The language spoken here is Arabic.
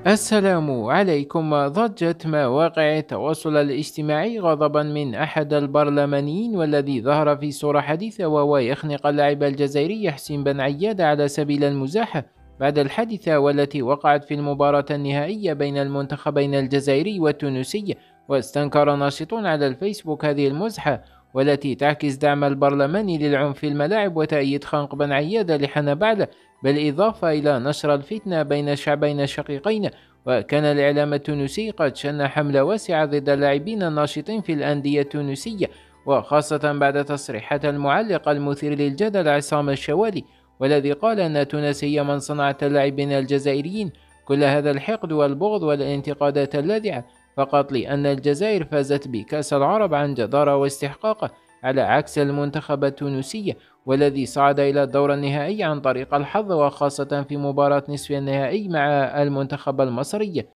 السلام عليكم. ضجت مواقع التواصل الاجتماعي غضبا من أحد البرلمانيين والذي ظهر في صورة حديثة وهو يخنق اللاعب الجزائري حسين بن عياد على سبيل المزاح بعد الحادثة والتي وقعت في المباراة النهائية بين المنتخبين الجزائري والتونسي. واستنكر ناشطون على الفيسبوك هذه المزحة والتي تعكس دعم البرلمان للعنف في الملاعب وتأييد خنق بن عياد لحن بعله، بالإضافة إلى نشر الفتنة بين الشعبين الشقيقين. وكان الإعلام التونسي قد شن حملة واسعة ضد اللاعبين الناشطين في الأندية التونسية، وخاصة بعد تصريحات المعلق المثير للجدل عصام الشوالي، والذي قال أن تونس هي من صنعت اللاعبين الجزائريين كل هذا الحقد والبغض والانتقادات اللاذعة فقط لأن الجزائر فازت بكأس العرب عن جدارة واستحقاق، على عكس المنتخب التونسي والذي صعد إلى الدور النهائي عن طريق الحظ، وخاصة في مباراة نصف النهائي مع المنتخب المصري.